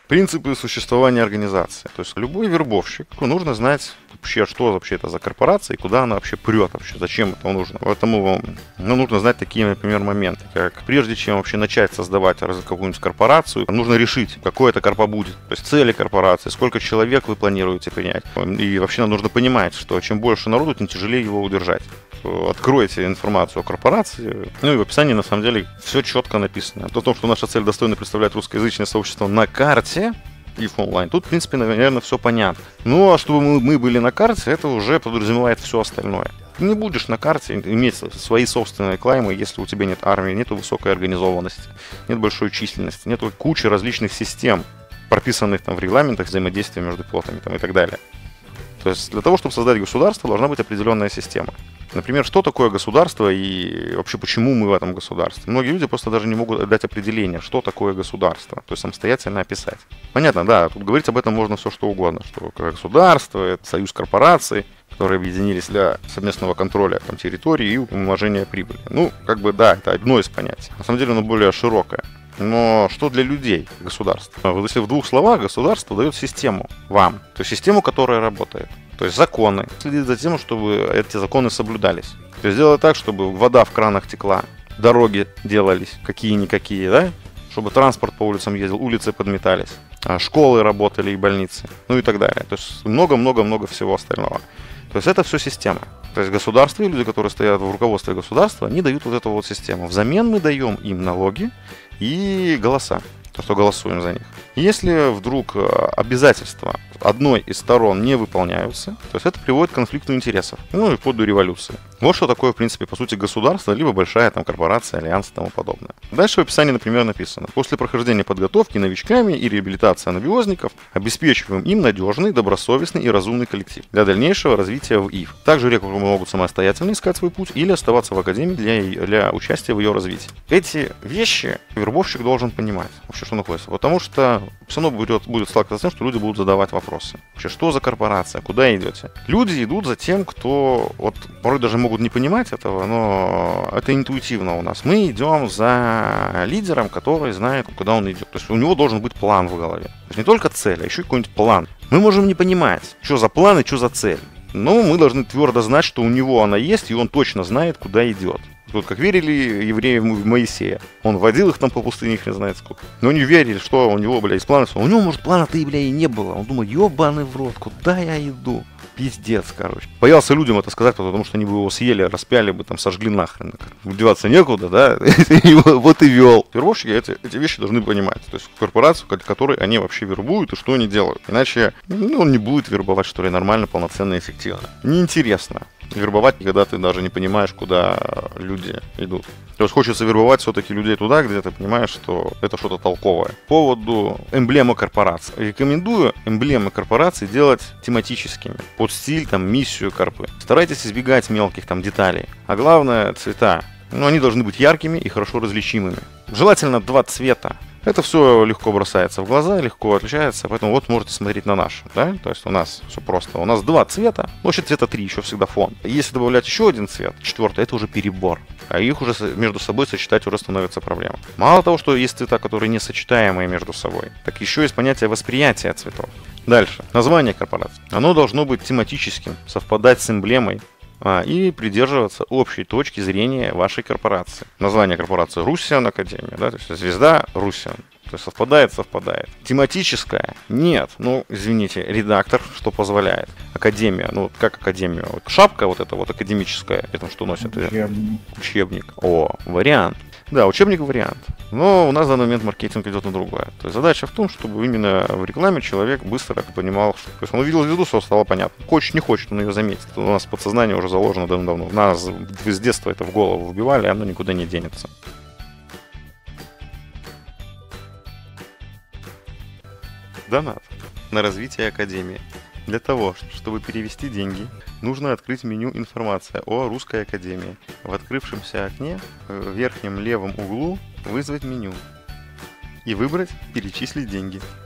Принципы существования организации. То есть любой вербовщик, нужно знать вообще, что вообще это за корпорация и куда она вообще прет вообще, зачем это нужно. Поэтому нужно знать такие, например, моменты, как прежде чем вообще начать создавать какую-нибудь корпорацию, нужно решить, какой это корпа будет. То есть цели корпорации, сколько человек вы планируете принять. И вообще нам нужно понимать, что чем больше народу, тем тяжелее его удержать. Откройте информацию о корпорации. Ну и в описании, на самом деле, все четко написано. О том, что наша цель достойно представлять русскоязычное сообщество на карте и онлайн. Тут, в принципе, наверное, все понятно. Ну, а чтобы мы были на карте, это уже подразумевает все остальное. Ты не будешь на карте иметь свои собственные клаймы, если у тебя нет армии, нет высокой организованности, нет большой численности, нет кучи различных систем, прописанных там в регламентах взаимодействия между пилотами там, и так далее. То есть для того, чтобы создать государство, должна быть определенная система. Например, что такое государство и вообще почему мы в этом государстве? Многие люди просто даже не могут дать определение, что такое государство, то есть самостоятельно описать. Понятно, да, тут говорить об этом можно все что угодно, что государство, это союз корпораций, которые объединились для совместного контроля там, территории и умножения прибыли. Ну, как бы да, это одно из понятий. На самом деле оно более широкое. Но что для людей государство? Вот если в двух словах, государство дает систему вам, то есть систему, которая работает. То есть законы. Следит за тем, чтобы эти законы соблюдались. То есть делать так, чтобы вода в кранах текла, дороги делались какие-никакие, да? Чтобы транспорт по улицам ездил, улицы подметались, школы работали и больницы, ну и так далее. То есть много-много-много всего остального. То есть это все система. То есть государство и люди, которые стоят в руководстве государства, они дают вот эту вот систему. Взамен мы даем им налоги и голоса, то, что голосуем за них. Если вдруг обязательства одной из сторон не выполняются, то есть это приводит к конфликту интересов, ну и вплоть до революции. Вот что такое, в принципе, по сути, государство, либо большая там корпорация, альянс и тому подобное. Дальше в описании, например, написано: после прохождения подготовки новичками и реабилитации анабиозников обеспечиваем им надежный, добросовестный и разумный коллектив для дальнейшего развития в ИФ. Также рекруты могут самостоятельно искать свой путь или оставаться в академии для участия в ее развитии. Эти вещи вербовщик должен понимать, вообще, что находится, потому что все равно будет сталкиваться с тем, что люди будут задавать вопросы. Вообще, что за корпорация, куда идете? Люди идут за тем, кто, вот порой даже могут не понимать этого, но это интуитивно у нас. Мы идем за лидером, который знает, куда он идет. То есть у него должен быть план в голове. То есть не только цель, а еще и какой-нибудь план. Мы можем не понимать, что за план и что за цель. Но мы должны твердо знать, что у него она есть, и он точно знает, куда идет. Вот как верили евреи в Моисея. Он водил их там по пустыне, их не знает сколько. Но они верили, что у него, есть план. У него, может, плана-то, и не было. Он думает, ебаный в рот, куда я иду? Пиздец, короче. Боялся людям это сказать, потому что они бы его съели, распяли бы, там, сожгли нахрен. Деваться некуда, да? Вот и вел. Вербовщики эти вещи должны понимать. То есть корпорацию, которой они вообще вербуют и что они делают. Иначе он не будет вербовать, что ли, нормально, полноценно, эффективно. Неинтересно вербовать, когда ты даже не понимаешь, куда люди идут. То есть хочется вербовать все-таки людей туда, где ты понимаешь, что это что-то толковое. По поводу эмблемы корпорации. Рекомендую эмблемы корпорации делать тематическими. Под стиль, там, миссию корпы. Старайтесь избегать мелких там деталей. А главное, цвета. Они должны быть яркими и хорошо различимыми. Желательно 2 цвета. Это все легко бросается в глаза, легко отличается, поэтому вот можете смотреть на наш, да, то есть у нас все просто, у нас 2 цвета, вообще цвета 3, еще всегда фон. Если добавлять еще один цвет, 4, это уже перебор, а их уже между собой сочетать уже становится проблемой. Мало того, что есть цвета, которые несочетаемые между собой, так еще есть понятие восприятия цветов. Дальше, название корпорации. Оно должно быть тематическим, совпадать с эмблемой, и придерживаться общей точки зрения вашей корпорации. Название корпорации Russian Академия, да, то есть звезда Russian. То есть совпадает. Тематическая? Нет. Извините, редактор что позволяет? Академия. Как академия? Вот шапка вот эта вот академическая, это что носит? Учебник. Вариант. Да, учебник вариант. Но у нас в данный момент маркетинг идет на другое. То есть задача в том, чтобы именно в рекламе человек быстро понимал, что... То есть он увидел звезду, все стало понятно. Хочет, не хочет, он ее заметит. У нас подсознание уже заложено давно. Нас с детства это в голову вбивали, и оно никуда не денется. Донат на развитие Академии. Для того, чтобы перевести деньги, нужно открыть меню «Информация о Русской Академии». В открывшемся окне в верхнем левом углу вызвать меню и выбрать «Перечислить деньги».